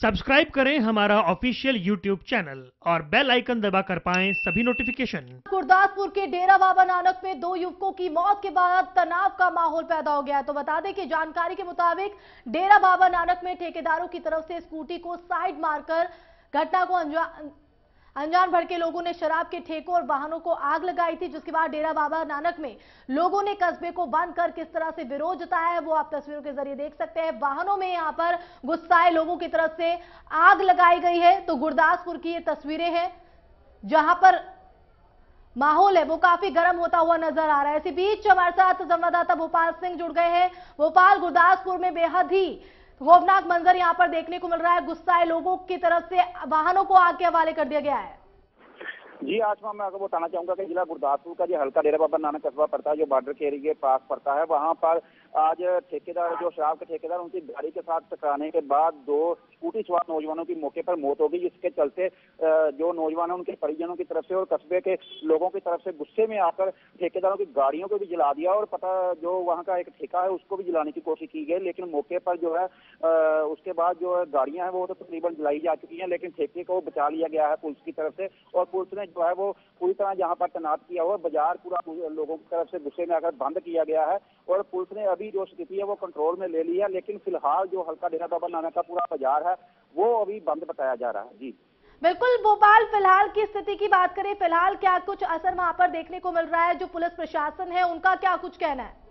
Subscribe करें हमारा official YouTube channel और बेल आइकन दबाकर पाएं सभी नोटिफिकेशन। गुरदासपुर के डेरा बाबा नानक में 2 युवकों की मौत के बाद तनाव का माहौल पैदा हो गया है। तो बता दें कि जानकारी के मुताबिक डेरा बाबा नानक में ठेकेदारों की तरफ से स्कूटी को साइड मारकर घटना को अनजान भड़के लोगों ने शराब के ठेकों और वाहनों को आग लगाई थी, जिसके बाद डेरा बाबा नानक में लोगों ने कस्बे को बंद कर किस तरह से विरोध जताया है वो आप तस्वीरों के जरिए देख सकते हैं। वाहनों में यहां पर गुस्साए लोगों की तरफ से आग लगाई गई है। तो गुरदासपुर की ये तस्वीरें हैं जहां पर माहौल है वो काफी गर्म होता हुआ नजर आ रहा है। इसी बीच हमारे साथ संवाददाता भोपाल सिंह जुड़ गए हैं। भोपाल, गुरदासपुर में बेहद ही खौफनाक मंजर यहां पर देखने को मिल रहा है। गुस्साए लोगों की तरफ से वाहनों को आग के हवाले कर दिया गया है। जी आसमा, मैं आपको बताना चाहूंगा कि जिला गुरदासपुर का जो हल्का डेरा बाबा नानक कस्बा पड़ता है, जो बॉर्डर के एरिया के पास पड़ता है, वहां पर आज ठेकेदार, जो शराब के ठेकेदार, उनकी गाड़ी के साथ टकराने के बाद 2 स्कूटी सवार नौजवानों की मौके पर मौत हो गई। जिसके चलते जो नौजवान है उनके परिजनों की तरफ से और कस्बे के लोगों की तरफ से गुस्से में आकर ठेकेदारों की गाड़ियों को भी जला दिया और जो वहाँ का एक ठेका है उसको भी जलाने की कोशिश की गई। लेकिन मौके पर जो है उसके बाद जो है गाड़ियां हैं वो तो तकरीबन जलाई जा चुकी हैं, लेकिन ठेके को बचा लिया गया है पुलिस की तरफ से। और पुलिस ने जो है वो पूरी तरह यहाँ पर तैनात किया हुआ, बाजार पूरा लोगों की तरफ से गुस्से में आकर बंद किया गया है और पुलिस ने अभी जो स्थिति है वो कंट्रोल में ले ली है। लेकिन फिलहाल जो हल्का डेरा बाबा नानक का पूरा बाजार है वो अभी बंद बताया जा रहा है। जी बिल्कुल भोपाल, फिलहाल की स्थिति की बात करें, फिलहाल क्या कुछ असर वहां पर देखने को मिल रहा है? जो पुलिस प्रशासन है उनका क्या कुछ कहना है?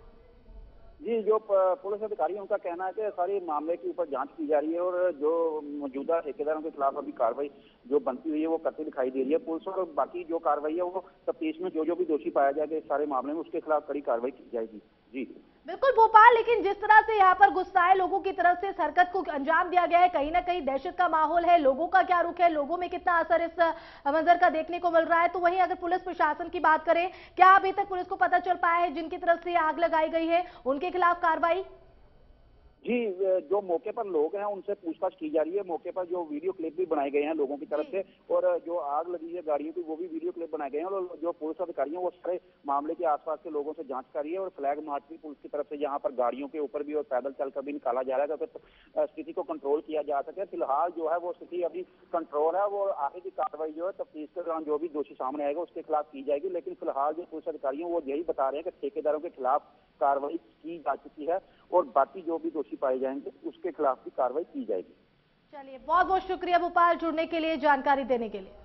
जी, जो पुलिस अधिकारी उनका कहना है कि सारे मामले के ऊपर जांच की जा रही है और जो मौजूदा ठेकेदारों के खिलाफ अभी कार्रवाई जो बनती हुई है वो करती दिखाई दे रही है पुलिस। और बाकी जो कार्रवाई है वो तफ्तीश में जो भी दोषी पाया जाएगा इस सारे मामले में उसके खिलाफ कड़ी कार्रवाई की जाएगी। जी बिल्कुल भोपाल, लेकिन जिस तरह से यहाँ पर गुस्साए लोगों की तरफ से इस हरकत को अंजाम दिया गया है, कहीं ना कहीं दहशत का माहौल है। लोगों का क्या रुख है, लोगों में कितना असर इस मंजर का देखने को मिल रहा है? तो वहीं अगर पुलिस प्रशासन की बात करें, क्या अभी तक पुलिस को पता चल पाया है जिनकी तरफ से आग लगाई गई है उनके खिलाफ कार्रवाई? जी, जो मौके पर लोग हैं उनसे पूछताछ की जा रही है। मौके पर जो वीडियो क्लिप भी बनाए गए हैं लोगों की तरफ से और जो आग लगी है गाड़ियों की वो भी वीडियो क्लिप बनाए गए हैं। और जो पुलिस अधिकारी हैं वो सारे मामले के आसपास के लोगों से जांच कर रही है और फ्लैग मार्च भी पुलिस की तरफ से यहाँ पर गाड़ियों के ऊपर भी और पैदल चलकर भी निकाला जा रहा है ताकि स्थिति को कंट्रोल किया जा सके। फिलहाल जो है वो स्थिति अभी कंट्रोल है। वो आगे की कार्रवाई जो है तफ्तीश के दौरान जो भी दोषी सामने आएगा उसके खिलाफ की जाएगी। लेकिन फिलहाल जो पुलिस अधिकारी हैं वो यही बता रहे हैं कि ठेकेदारों के खिलाफ कार्रवाई की जा चुकी है और बाकी जो भी दोषी पाए जाएंगे उसके खिलाफ भी कार्रवाई की जाएगी। चलिए, बहुत बहुत शुक्रिया भोपाल जुड़ने के लिए, जानकारी देने के लिए।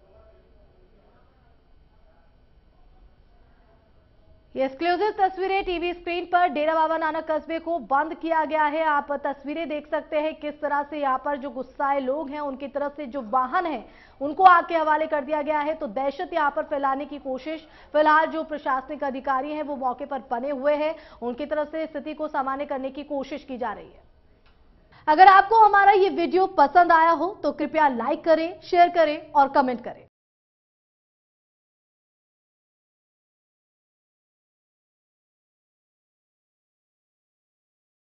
ये एक्सक्लूसिव तस्वीरें टीवी स्क्रीन पर डेरा बाबा नानक कस्बे को बंद किया गया है। आप तस्वीरें देख सकते हैं किस तरह से यहाँ पर जो गुस्साए लोग हैं उनकी तरफ से जो वाहन है उनको आग के हवाले कर दिया गया है। तो दहशत यहाँ पर फैलाने की कोशिश फिलहाल जो प्रशासनिक अधिकारी हैं वो मौके पर बने हुए हैं, उनकी तरफ से स्थिति को सामान्य करने की कोशिश की जा रही है। अगर आपको हमारा ये वीडियो पसंद आया हो तो कृपया लाइक करें, शेयर करें और कमेंट करें।